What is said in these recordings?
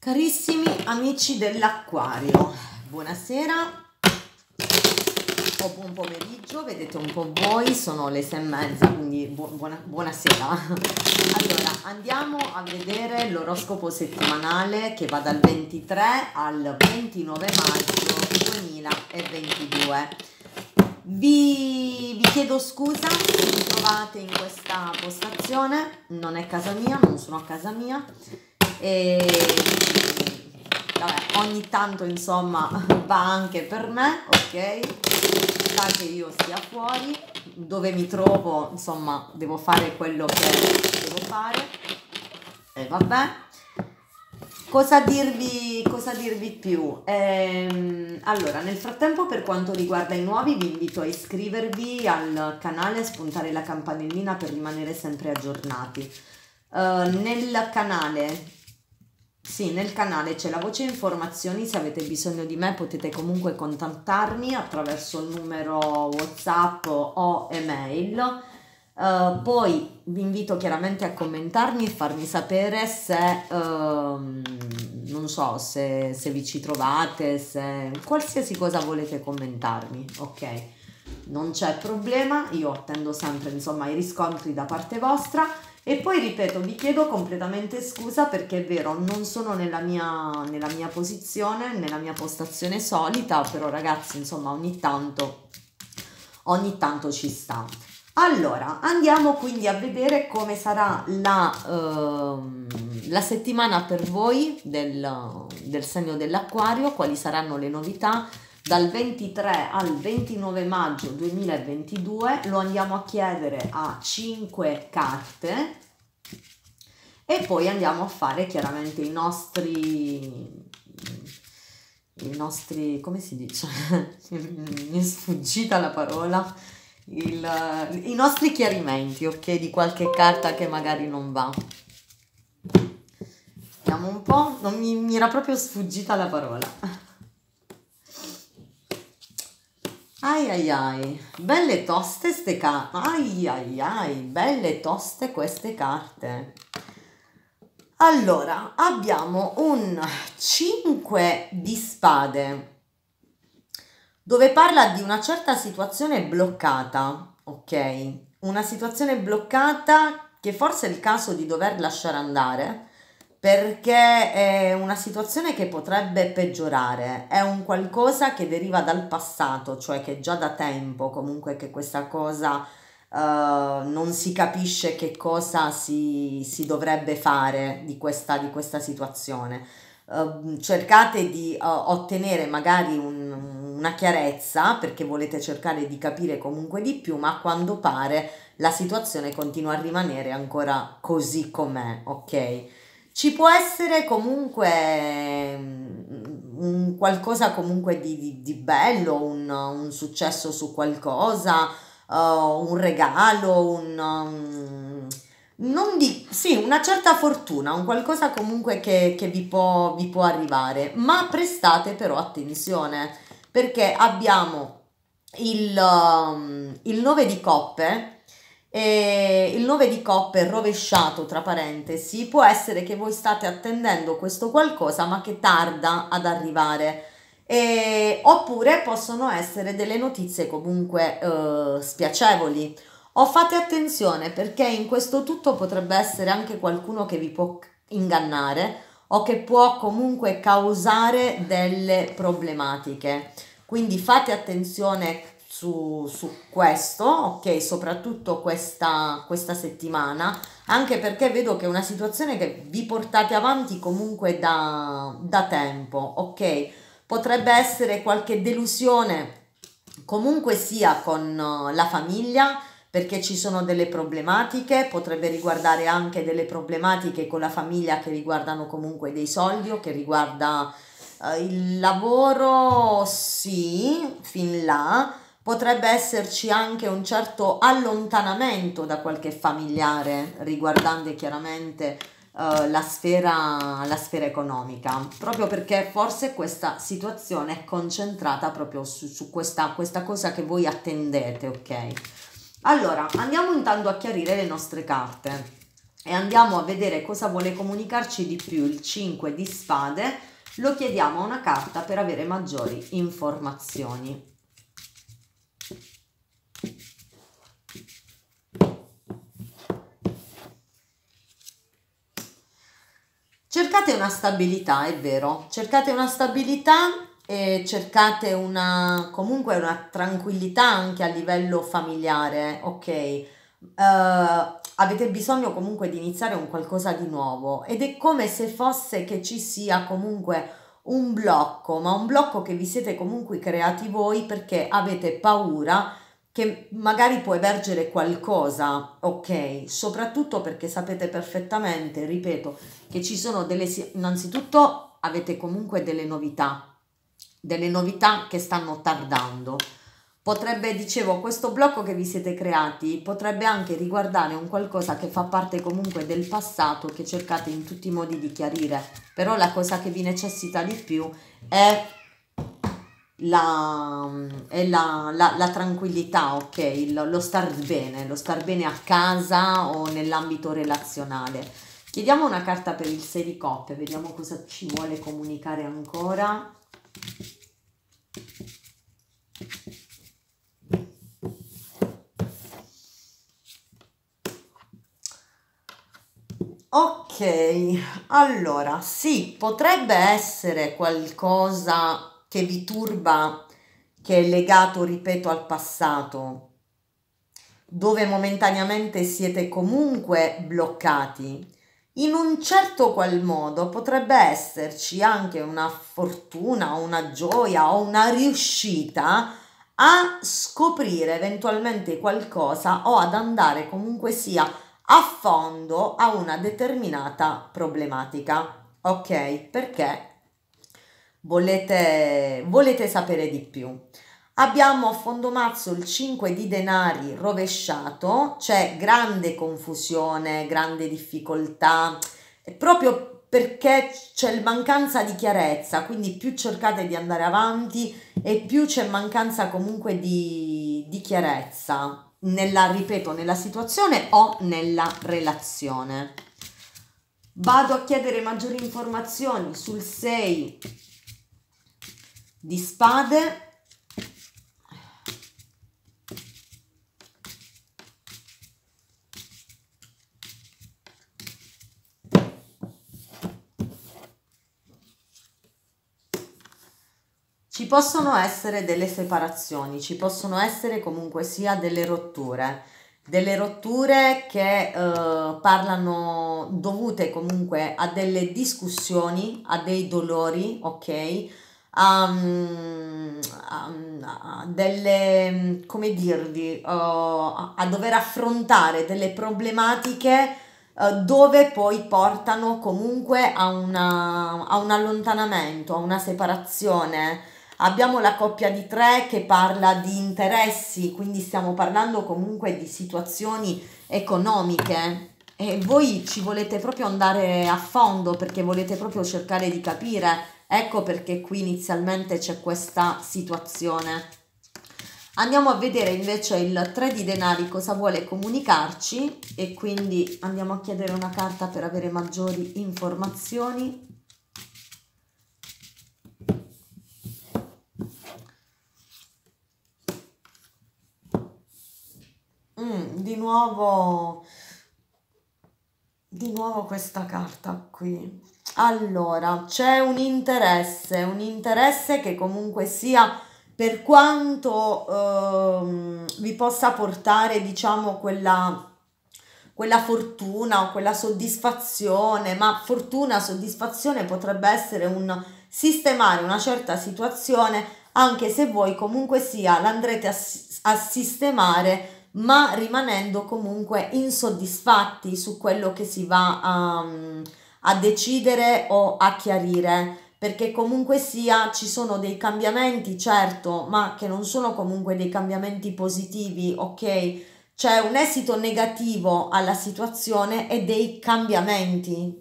Carissimi amici dell'Acquario, buonasera o buon pomeriggio, vedete un po' voi, sono le 6:30, quindi buonasera. Allora, andiamo a vedere l'oroscopo settimanale che va dal 23 al 29 maggio 2022. Vi chiedo scusa se mi trovate in questa postazione, non è casa mia, non sono a casa mia. E vabbè, ogni tanto insomma va anche per me, ok? Sa che io stia fuori, dove mi trovo insomma devo fare quello che devo fare e vabbè. Cosa dirvi più? Allora, nel frattempo, per quanto riguarda i nuovi, vi invito a iscrivervi al canale e spuntare la campanellina per rimanere sempre aggiornati. Nel canale c'è la voce informazioni, se avete bisogno di me potete comunque contattarmi attraverso il numero WhatsApp o email. Poi vi invito chiaramente a commentarmi e farmi sapere se non so se vi ci trovate, se qualsiasi cosa volete commentarmi, ok? Non c'è problema, io attendo sempre insomma i riscontri da parte vostra. E poi ripeto, vi chiedo completamente scusa perché è vero, non sono nella mia posizione, nella mia postazione solita, però ragazzi insomma ogni tanto ci sta. Allora, andiamo quindi a vedere come sarà la settimana per voi del segno dell'Acquario, quali saranno le novità dal 23 al 29 maggio 2022. Lo andiamo a chiedere a 5 carte e poi andiamo a fare chiaramente i nostri, come si dice? Mi è sfuggita la parola. I nostri chiarimenti, ok, di qualche carta che magari non va. Vediamo un po', non mi era proprio sfuggita la parola. Ai ai ai, belle toste ste carte. Ai ai ai, belle toste queste carte. Allora, abbiamo un 5 di spade dove parla di una certa situazione bloccata, ok? Una situazione bloccata che forse è il caso di dover lasciare andare, perché è una situazione che potrebbe peggiorare, è un qualcosa che deriva dal passato, cioè che già da tempo comunque che questa cosa non si capisce che cosa si dovrebbe fare di questa situazione. Cercate di ottenere magari una chiarezza perché volete cercare di capire comunque di più, ma a quanto pare la situazione continua a rimanere ancora così com'è, ok? Ci può essere comunque un qualcosa comunque di bello, un successo su qualcosa, un regalo, sì, una certa fortuna, un qualcosa comunque che vi può arrivare, ma prestate però attenzione perché abbiamo il 9 di coppe. E il 9 di coppe rovesciato tra parentesi, può essere che voi state attendendo questo qualcosa ma che tarda ad arrivare, oppure possono essere delle notizie comunque spiacevoli. O fate attenzione perché in questo tutto potrebbe essere anche qualcuno che vi può ingannare o che può comunque causare delle problematiche. Quindi fate attenzione su questo, ok? Soprattutto questa settimana, anche perché vedo che è una situazione che vi portate avanti comunque da tempo, ok? Potrebbe essere qualche delusione comunque sia con la famiglia, perché ci sono delle problematiche, potrebbe riguardare anche delle problematiche con la famiglia che riguardano comunque dei soldi o che riguarda il lavoro, sì, fin là. Potrebbe esserci anche un certo allontanamento da qualche familiare riguardante chiaramente la sfera economica, proprio perché forse questa situazione è concentrata proprio su questa cosa che voi attendete, ok? Allora, andiamo intanto a chiarire le nostre carte. e andiamo a vedere cosa vuole comunicarci di più il 5 di spade. Lo chiediamo a una carta per avere maggiori informazioni. Cercate una stabilità, è vero, cercate una stabilità e cercate comunque una tranquillità anche a livello familiare, ok? Avete bisogno comunque di iniziare un qualcosa di nuovo ed è come se fosse che ci sia comunque un blocco, ma un blocco che vi siete comunque creati voi perché avete paura che magari può emergere qualcosa, ok? Soprattutto perché sapete perfettamente, ripeto, che ci sono innanzitutto avete comunque delle novità che stanno tardando. Potrebbe, dicevo, questo blocco che vi siete creati potrebbe anche riguardare un qualcosa che fa parte comunque del passato che cercate in tutti i modi di chiarire, però la cosa che vi necessita di più è la tranquillità, ok? Lo star bene a casa o nell'ambito relazionale. Chiediamo una carta per il 6 di coppe, vediamo cosa ci vuole comunicare ancora. Ok, allora sì, potrebbe essere qualcosa che vi turba, che è legato, ripeto, al passato, dove momentaneamente siete comunque bloccati. In un certo qual modo potrebbe esserci anche una fortuna, una gioia o una riuscita a scoprire eventualmente qualcosa o ad andare comunque sia a fondo a una determinata problematica. Ok? Perché volete sapere di più. Abbiamo a fondo mazzo il 5 di denari rovesciato, c'è grande confusione, grande difficoltà, proprio perché c'è mancanza di chiarezza, quindi più cercate di andare avanti e più c'è mancanza comunque di chiarezza ripeto, nella situazione o nella relazione. Vado a chiedere maggiori informazioni sul 6 di spade. Ci possono essere delle separazioni, ci possono essere comunque sia delle rotture che parlano dovute comunque a delle discussioni, a dei dolori, ok? A delle, come dirvi, a dover affrontare delle problematiche dove poi portano comunque a un allontanamento, a una separazione. Abbiamo la coppia di 3 che parla di interessi, quindi stiamo parlando comunque di situazioni economiche e voi ci volete proprio andare a fondo perché volete proprio cercare di capire. Ecco perché qui inizialmente c'è questa situazione. Andiamo a vedere invece il 3 di denari cosa vuole comunicarci e quindi andiamo a chiedere una carta per avere maggiori informazioni. Di nuovo questa carta qui. Allora, c'è un interesse che comunque sia, per quanto vi possa portare, diciamo, quella fortuna o quella soddisfazione, ma fortuna, soddisfazione potrebbe essere un sistemare una certa situazione, anche se voi comunque sia l'andrete a sistemare ma rimanendo comunque insoddisfatti su quello che si va a decidere o a chiarire, perché comunque sia ci sono dei cambiamenti, certo, ma che non sono comunque dei cambiamenti positivi, ok? C'è un esito negativo alla situazione e dei cambiamenti.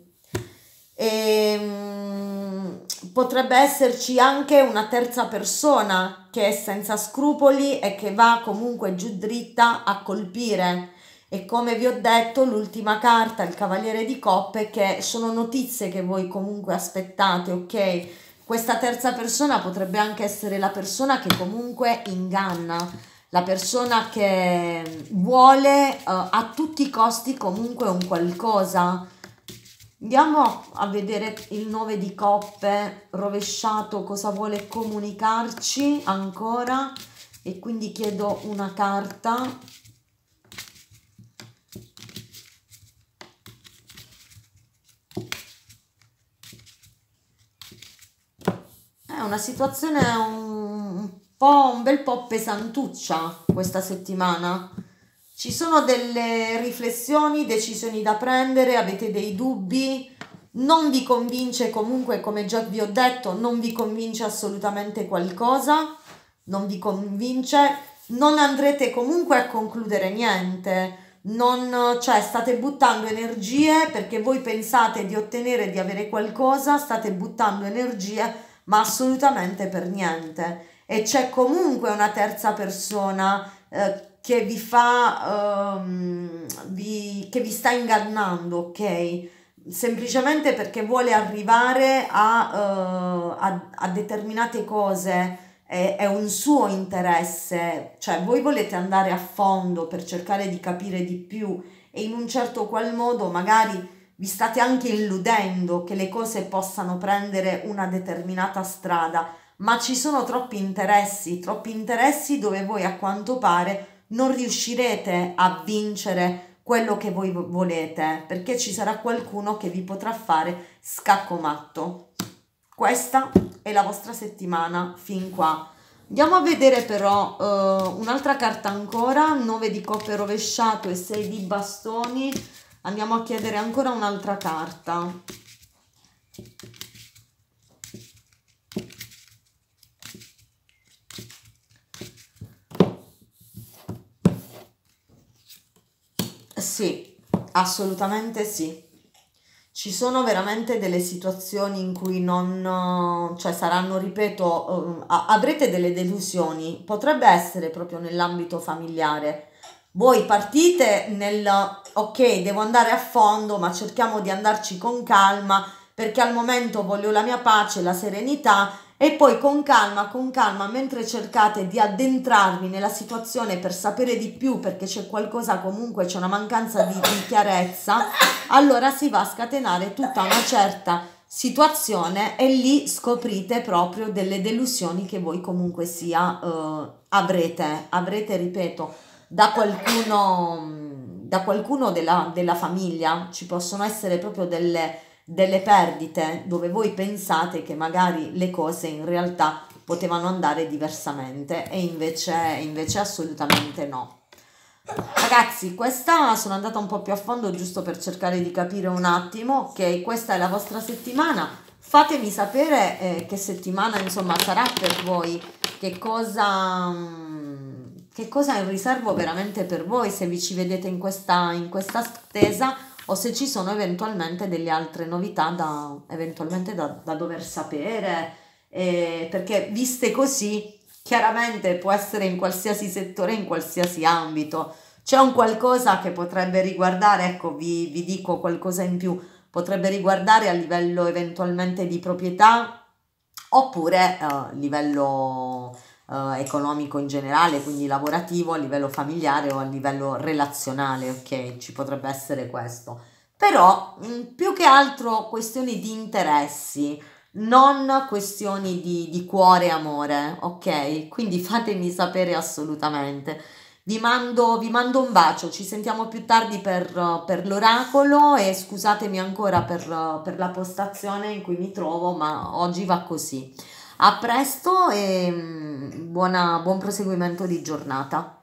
Potrebbe esserci anche una terza persona che è senza scrupoli e che va comunque giù dritta a colpire E come vi ho detto, l'ultima carta, il Cavaliere di Coppe, che sono notizie che voi comunque aspettate, ok? Questa terza persona potrebbe anche essere la persona che comunque inganna, la persona che vuole a tutti i costi comunque un qualcosa. Andiamo a vedere il 9 di coppe rovesciato, cosa vuole comunicarci ancora, e quindi chiedo una carta. È una situazione un bel po' pesantuccia questa settimana. Ci sono delle riflessioni, decisioni da prendere, avete dei dubbi, non vi convince comunque, come già vi ho detto, non vi convince assolutamente qualcosa, non vi convince, non andrete comunque a concludere niente. Non, cioè, state buttando energie perché voi pensate di ottenere, di avere qualcosa, state buttando energie ma assolutamente per niente. E c'è comunque una terza persona che vi fa, che vi sta ingannando, ok? Semplicemente perché vuole arrivare a determinate cose, è un suo interesse, cioè voi volete andare a fondo per cercare di capire di più e in un certo qual modo magari vi state anche illudendo che le cose possano prendere una determinata strada, ma ci sono troppi interessi dove voi a quanto pare non riuscirete a vincere quello che voi volete, perché ci sarà qualcuno che vi potrà fare scacco matto. Questa è la vostra settimana fin qua. Andiamo a vedere però un'altra carta ancora, 9 di coppe rovesciato e 6 di bastoni. Andiamo a chiedere ancora un'altra carta. Sì, assolutamente sì. Ci sono veramente delle situazioni in cui non, cioè saranno, ripeto, avrete delle delusioni, potrebbe essere proprio nell'ambito familiare. Voi partite nel, ok, devo andare a fondo, ma cerchiamo di andarci con calma, perché al momento voglio la mia pace, la serenità, e poi con calma, mentre cercate di addentrarvi nella situazione per sapere di più, perché c'è qualcosa comunque, c'è una mancanza di chiarezza, allora si va a scatenare tutta una certa situazione e lì scoprite proprio delle delusioni che voi comunque sia avrete, ripeto, da qualcuno della famiglia. Ci possono essere proprio delle perdite dove voi pensate che magari le cose in realtà potevano andare diversamente e invece assolutamente no. Ragazzi, questa sono andata un po' più a fondo giusto per cercare di capire un attimo, ok? Questa è la vostra settimana. Fatemi sapere che settimana insomma sarà per voi, che cosa è in riservo veramente per voi, se vi ci vedete in questa attesa o se ci sono eventualmente delle altre novità da dover sapere, perché viste così chiaramente può essere in qualsiasi settore, in qualsiasi ambito. C'è un qualcosa che potrebbe riguardare, ecco, vi dico qualcosa in più, potrebbe riguardare a livello eventualmente di proprietà oppure a livello economico in generale, quindi lavorativo, a livello familiare o a livello relazionale, ok? Ci potrebbe essere questo. Però più che altro questioni di interessi, non questioni di cuore e amore, ok? Quindi fatemi sapere assolutamente. Vi mando un bacio, ci sentiamo più tardi per l'oracolo e scusatemi ancora per la postazione in cui mi trovo, ma oggi va così. A presto e buon proseguimento di giornata.